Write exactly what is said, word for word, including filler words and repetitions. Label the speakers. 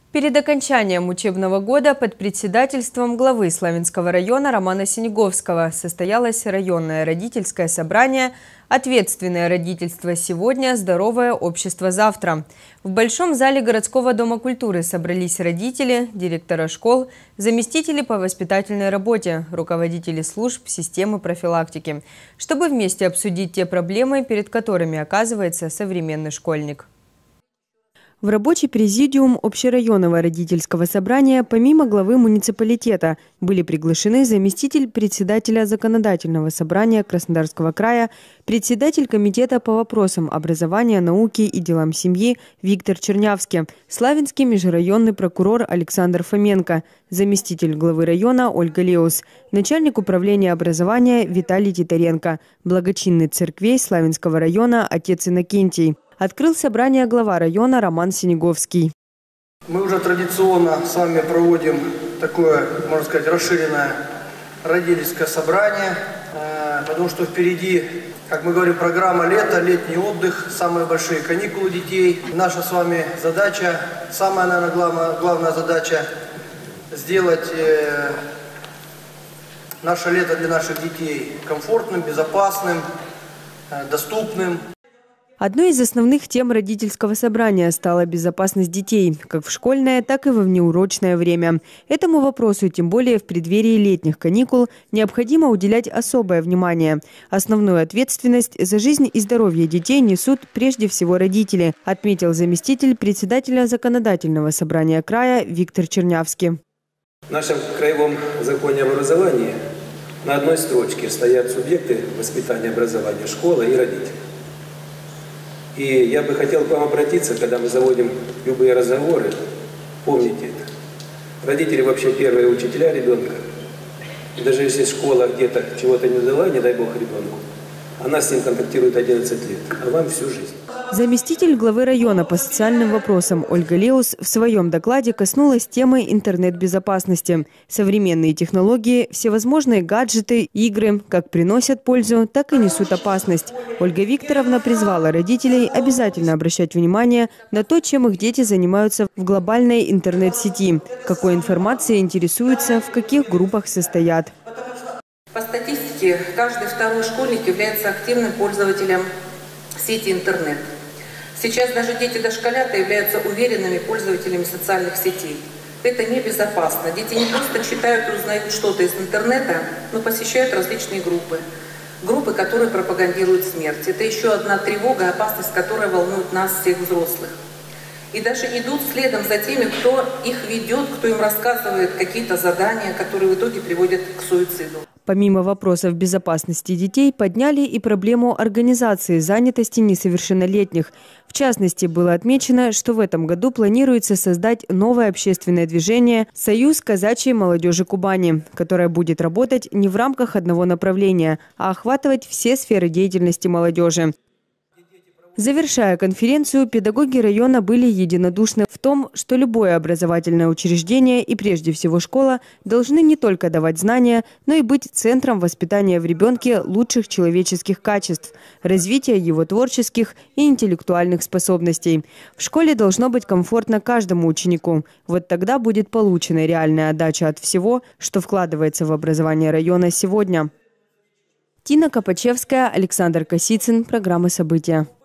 Speaker 1: Перед окончанием учебного года под председательством главы Славянского района Романа Синеговского состоялось районное родительское собрание «Ответственное родительство сегодня, здоровое общество завтра». В Большом зале городского дома культуры собрались родители, директора школ, заместители по воспитательной работе, руководители служб системы профилактики, чтобы вместе обсудить те проблемы, перед которыми оказывается современный школьник. В рабочий президиум общерайонного родительского собрания помимо главы муниципалитета были приглашены заместитель председателя законодательного собрания Краснодарского края, председатель комитета по вопросам образования, науки и делам семьи Виктор Чернявский, славянский межрайонный прокурор Александр Фоменко, заместитель главы района Ольга Леус, начальник управления образования Виталий Титаренко, благочинный церквей Славянского района отец Иннокентий. Открыл собрание глава района Роман Синеговский.
Speaker 2: Мы уже традиционно с вами проводим такое, можно сказать, расширенное родительское собрание, потому что впереди, как мы говорим, программа лета, летний отдых, самые большие каникулы детей. Наша с вами задача, самая, наверное, главная, главная задача сделать наше лето для наших детей комфортным, безопасным, доступным.
Speaker 1: Одной из основных тем родительского собрания стала безопасность детей, как в школьное, так и во внеурочное время. Этому вопросу, тем более в преддверии летних каникул, необходимо уделять особое внимание. Основную ответственность за жизнь и здоровье детей несут прежде всего родители, отметил заместитель председателя законодательного собрания края Виктор Чернявский.
Speaker 3: В нашем краевом законе об образовании на одной строчке стоят субъекты воспитания, образования, школа и родители. И я бы хотел к вам обратиться, когда мы заводим любые разговоры, помните это. Родители вообще первые учителя ребенка. И даже если школа где-то чего-то не дала, не дай бог ребенку, она с ним контактирует одиннадцать лет, а вам всю жизнь.
Speaker 1: Заместитель главы района по социальным вопросам Ольга Леус в своем докладе коснулась темы интернет-безопасности. Современные технологии, всевозможные гаджеты, игры как приносят пользу, так и несут опасность. Ольга Викторовна призвала родителей обязательно обращать внимание на то, чем их дети занимаются в глобальной интернет-сети, какой информацией интересуются, в каких группах состоят.
Speaker 4: По статистике, каждый второй школьник является активным пользователем сети интернет. Сейчас даже дети-дошколята являются уверенными пользователями социальных сетей. Это небезопасно. Дети не просто читают и узнают что-то из интернета, но посещают различные группы. Группы, которые пропагандируют смерть. Это еще одна тревога, опасность, которая волнует нас, всех взрослых. И даже идут следом за теми, кто их ведет, кто им рассказывает какие-то задания, которые в итоге приводят к суициду.
Speaker 1: Помимо вопросов безопасности детей, подняли и проблему организации занятости несовершеннолетних. В частности, было отмечено, что в этом году планируется создать новое общественное движение «Союз казачьей молодежи Кубани», которое будет работать не в рамках одного направления, а охватывать все сферы деятельности молодежи. Завершая конференцию, педагоги района были единодушны в том, что любое образовательное учреждение и прежде всего школа должны не только давать знания, но и быть центром воспитания в ребенке лучших человеческих качеств, развития его творческих и интеллектуальных способностей. В школе должно быть комфортно каждому ученику. Вот тогда будет получена реальная отдача от всего, что вкладывается в образование района сегодня. Тина Копачевская, Александр Косицын. Программа «События».